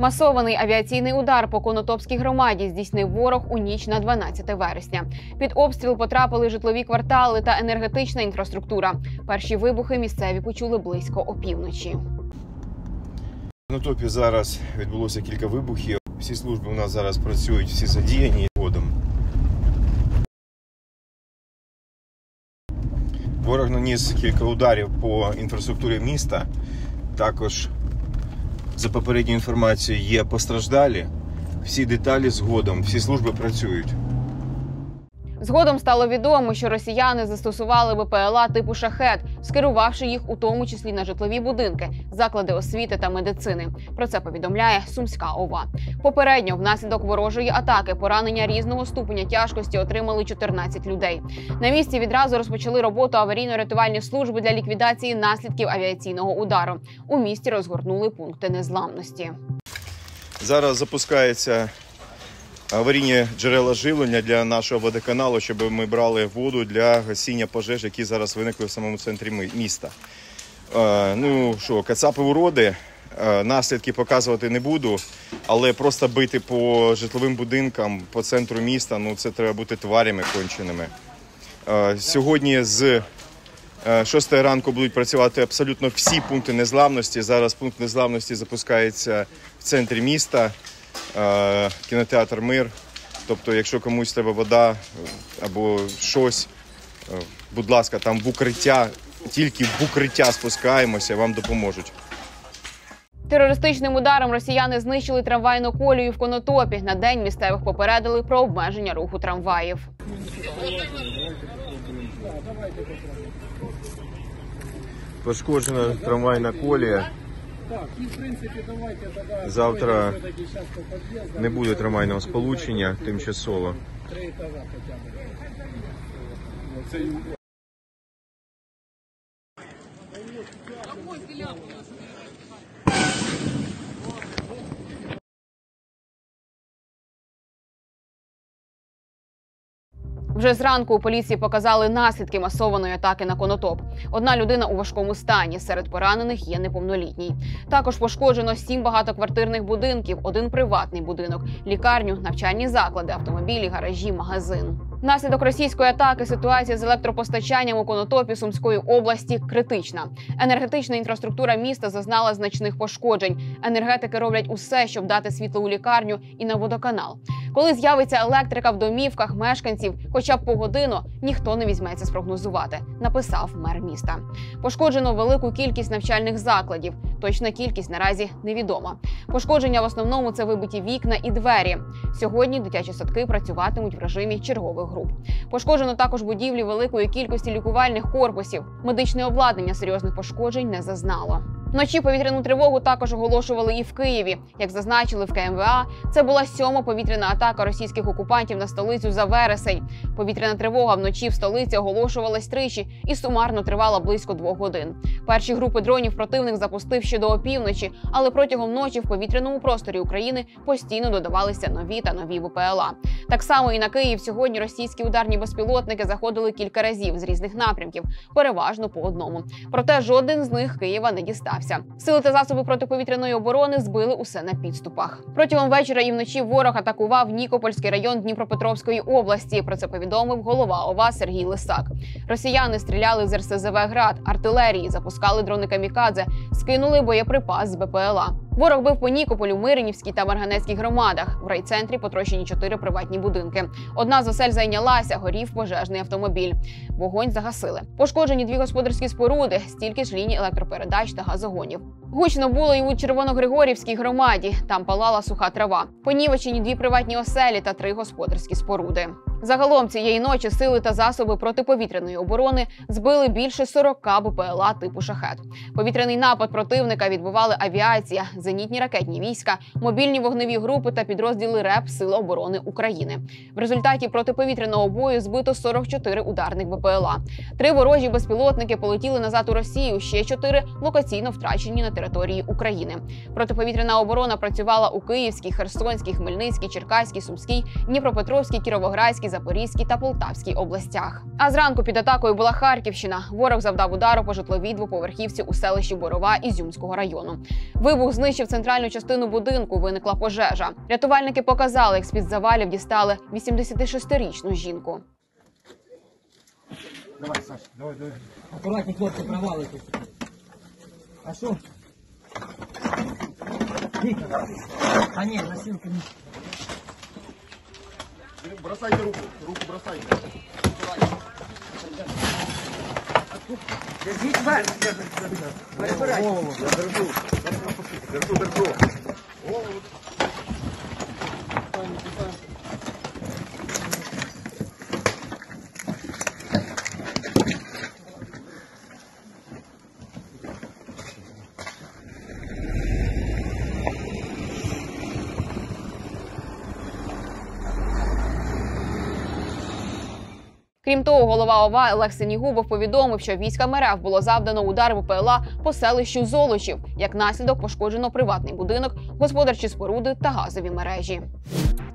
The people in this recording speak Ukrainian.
Масований авіаційний удар по Конотопській громаді здійснив ворог у ніч на 12 вересня. Під обстріл потрапили житлові квартали та енергетична інфраструктура. Перші вибухи місцеві почули близько опівночі. В Конотопі зараз відбулося кілька вибухів. Всі служби у нас зараз працюють, всі задіяні згодом. Ворог наніс кілька ударів по інфраструктурі міста. Також, за попередньою інформацією, є постраждалі. Всі деталі згодом, всі служби працюють. Згодом стало відомо, що росіяни застосували БПЛА типу «Шахед», скерувавши їх у тому числі на житлові будинки, заклади освіти та медицини. Про це повідомляє Сумська ОВА. Попередньо внаслідок ворожої атаки поранення різного ступеня тяжкості отримали 14 людей. На місці відразу розпочали роботу аварійно-рятувальні служби для ліквідації наслідків авіаційного удару. У місті розгорнули пункти незламності. Зараз запускається аварійні джерела живлення для нашого водоканалу, щоб ми брали воду для гасіння пожеж, які зараз виникли в самому центрі міста. Кацапи уроди, наслідки показувати не буду, але просто бити по житловим будинкам, по центру міста, це треба бути тварями конченими. Сьогодні з 6 ранку будуть працювати абсолютно всі пункти незламності. Зараз пункт незламності запускається в центрі міста. Кінотеатр «Мир». Тобто, якщо комусь треба вода або щось, будь ласка, там в укриття, тільки в укриття спускаємося, вам допоможуть. Терористичним ударом росіяни знищили трамвайну колію в Конотопі. На день місцевих попередили про обмеження руху трамваїв. Пошкоджена трамвайна колія. Завтра не буде трамвайного сполучення тимчасово. Вже зранку у поліції показали наслідки масованої атаки на Конотоп. Одна людина у важкому стані, серед поранених є неповнолітній. Також пошкоджено 7 багатоквартирних будинків, 1 приватний будинок, лікарню, навчальні заклади, автомобілі, гаражі, магазин. Внаслідок російської атаки ситуація з електропостачанням у Конотопі Сумської області критична. Енергетична інфраструктура міста зазнала значних пошкоджень. Енергетики роблять усе, щоб дати світло у лікарню і на водоканал. Коли з'явиться електрика в домівках мешканців, хоча б по годину, ніхто не візьметься спрогнозувати, написав мер міста. Пошкоджено велику кількість навчальних закладів. Точна кількість наразі невідома. Пошкодження в основному – це вибиті вікна і двері. Сьогодні дитячі садки працюватимуть в режимі чергових груп. Пошкоджено також будівлі великої кількості лікувальних корпусів. Медичне обладнання серйозних пошкоджень не зазнало. Вночі повітряну тривогу також оголошували і в Києві. Як зазначили в КМВА, це була 7-та повітряна атака російських окупантів на столицю за вересень. Повітряна тривога вночі в столиці оголошувалась тричі і сумарно тривала близько 2 годин. Перші групи дронів противник запустив ще до опівночі, але протягом ночі в повітряному просторі України постійно додавалися нові та нові БПЛА. Так само і на Київ сьогодні російські ударні безпілотники заходили кілька разів з різних напрямків, переважно по одному. Проте жоден з них Києва не дістав. Сили та засоби протиповітряної оборони збили усе на підступах. Протягом вечора і вночі ворог атакував Нікопольський район Дніпропетровської області. Про це повідомив голова ОВА Сергій Лисак. Росіяни стріляли з РСЗВ «Град», артилерії, запускали дрони камікадзе, скинули боєприпас з БПЛА. Ворог бив по Нікополю, Миринівській та Марганецькій громадах. В райцентрі потрощені 4 приватні будинки. Одна з осель зайнялася, горів пожежний автомобіль. Вогонь загасили. Пошкоджені 2 господарські споруди, стільки ж ліній електропередач та газогонів. Гучно було і у Червоногригорівській громаді. Там палала суха трава. Понівечені 2 приватні оселі та 3 господарські споруди. Загалом цієї ночі сили та засоби протиповітряної оборони збили більше 40 БПЛА типу «Шахед». Повітряний напад противника відбивали авіація, зенітні ракетні війська, мобільні вогневі групи та підрозділи РЕБ Сил оборони України. В результаті протиповітряного бою збито 44 ударних БПЛА. 3 ворожі безпілотники полетіли назад у Росію, ще 4 локаційно втрачені на території України. Протиповітряна оборона працювала у Київській, Херсонській, Хмельницькій, Черкаській, Сумській, Дніпропетровській, Кіровоградській, Запорізькій та Полтавській областях. А зранку під атакою була Харківщина. Ворог завдав удару по житловій двоповерхівці у селищі Борова Ізюмського району. Вибух знищив центральну частину будинку, виникла пожежа. Рятувальники показали, як з-під завалів дістали 86-річну жінку. Давай, Саш, давай. Аккуратнее, хлопцы, провалы тут. А что? Вика. А нет, носилка не... Бросайте руку, бросайте. Держите, Варь. Голову. Держу. Крім того, голова ОВА Олег Синігубов повідомив, що військам РФ було завдано удар БПЛА по селищу Золочів. Як наслідок пошкоджено приватний будинок, господарчі споруди та газові мережі.